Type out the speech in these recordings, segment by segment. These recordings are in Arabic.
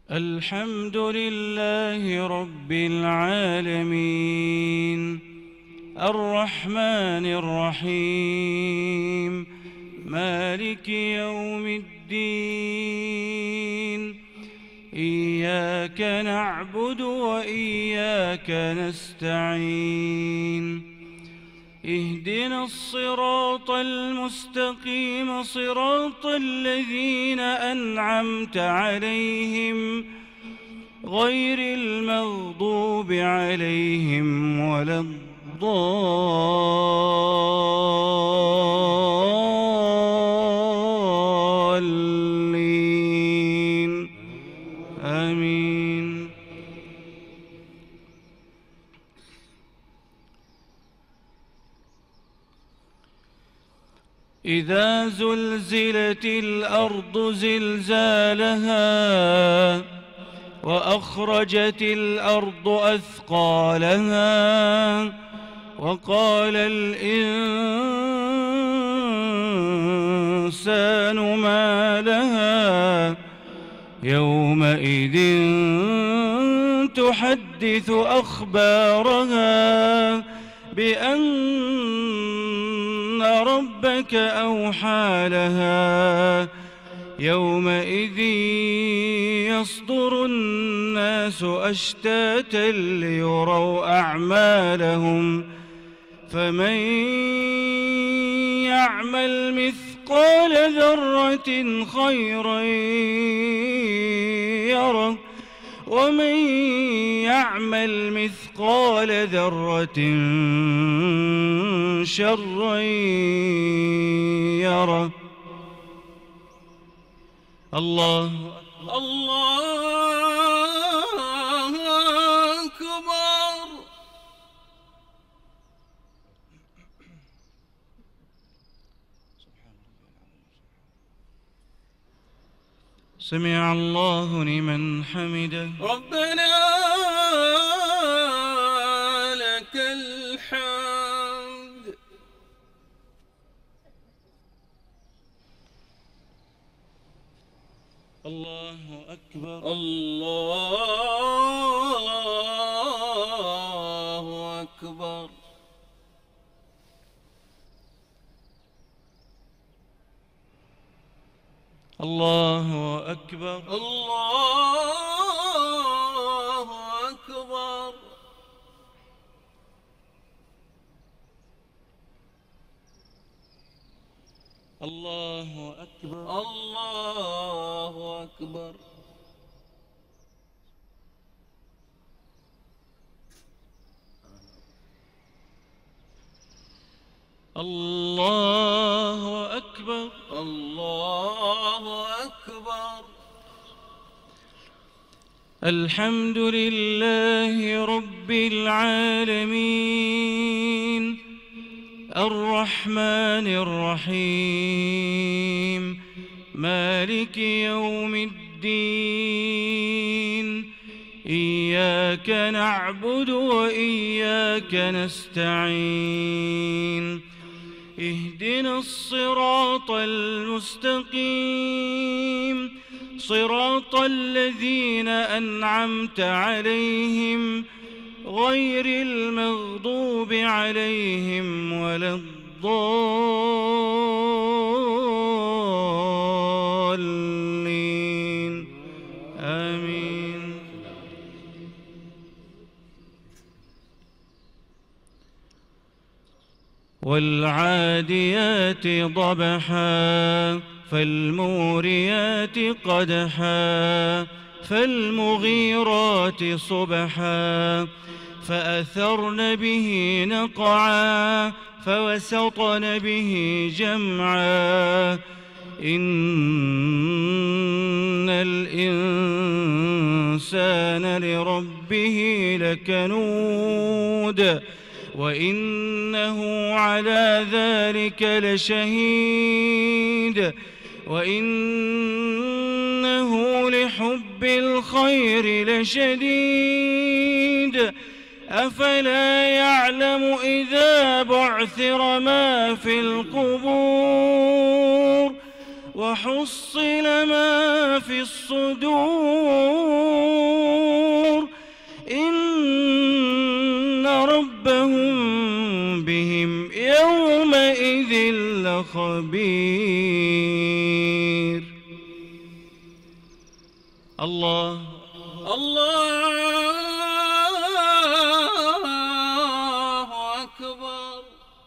الحمد لله رب العالمين الرحمن الرحيم مالك يوم الدين إياك نعبد وإياك نستعين اهدنا الصراط المستقيم صراط الذين أنعمت عليهم غير المغضوب عليهم ولا الضالين آمين. إذا زلزلت الأرض زلزالها وأخرجت الأرض أثقالها وقال الإنسان ما لها يومئذ تحدث أخبارها بأن ربك أوحى لها يومئذ يصدر الناس أشتاتا ليروا أعمالهم فمن يعمل مثقال ذرة خيرا يره ومن يعمل مثقال ذرة شرا يره. الله أكبر. سمع الله لمن حمده. ربنا لك الحمد. الله أكبر. الله أكبر. الله أكبر. الله أكبر. الله أكبر. الله أكبر. الله أكبر. الله أكبر. الحمد لله رب العالمين الرحمن الرحيم مالك يوم الدين إياك نعبد وإياك نستعين اهدنا الصراط المستقيم صراط الذين أنعمت عليهم غير المغضوب عليهم ولا الضالين آمين. والعاديات ضبحا فالموريات قدحا فالمغيرات صبحا فأثرن به نقعا فوسطن به جمعا إن الإنسان لربه لكنود وإنه على ذلك لشهيد وإنه لحب الخير لشديد أفلا يعلم إذا بعثر ما في القبور وحصل ما في الصدور إن ربهم بهم يومئذ لخبير. الله أكبر.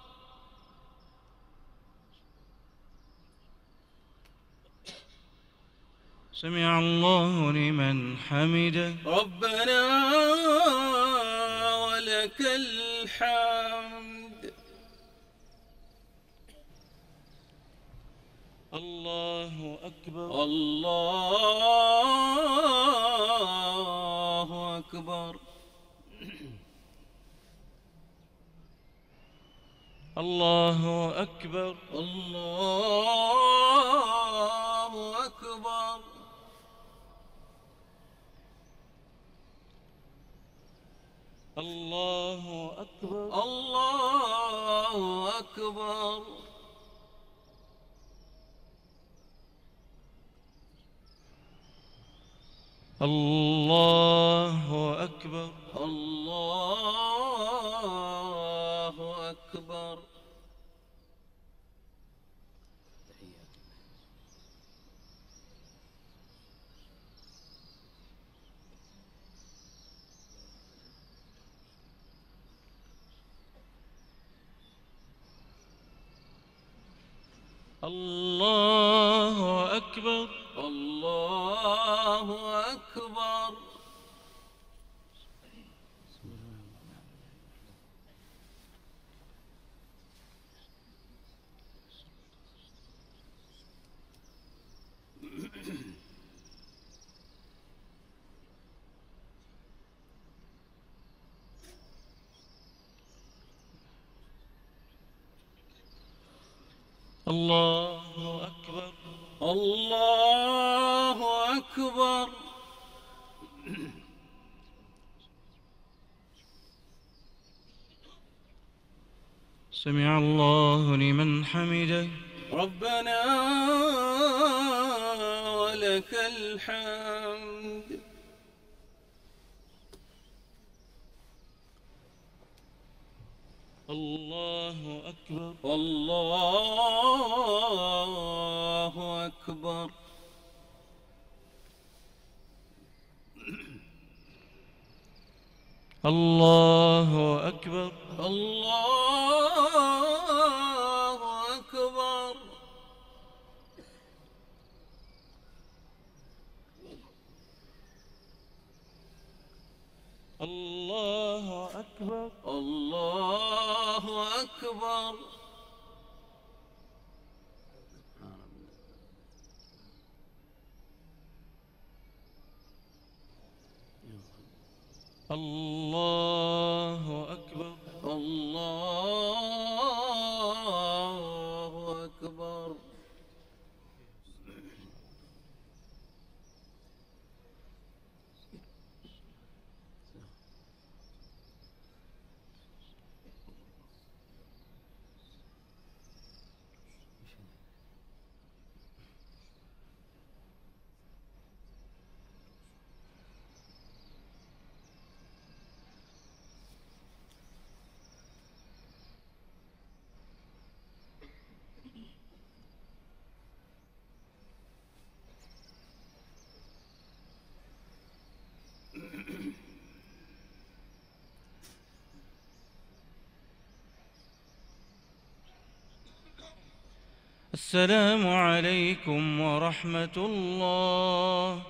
سمع الله لمن حمده. ربنا ولك الحمد. الله أكبر. الله أكبر. الله أكبر. الله أكبر. الله أكبر. الله أكبر. الله أكبر. الله أكبر. الله أكبر. الله أكبر. الله أكبر. الله أكبر. سمع الله لمن حمده. ربنا ولك الحمد. الله أكبر. الله أكبر. الله أكبر. الله أكبر. الله أكبر. الله أكبر. الله أكبر. الله أكبر. السلام عليكم ورحمة الله.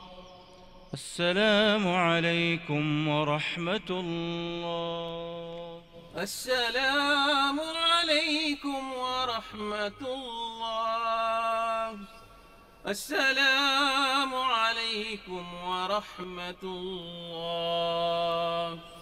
السلام عليكم ورحمة الله. السلام عليكم ورحمة الله. السلام عليكم ورحمة الله.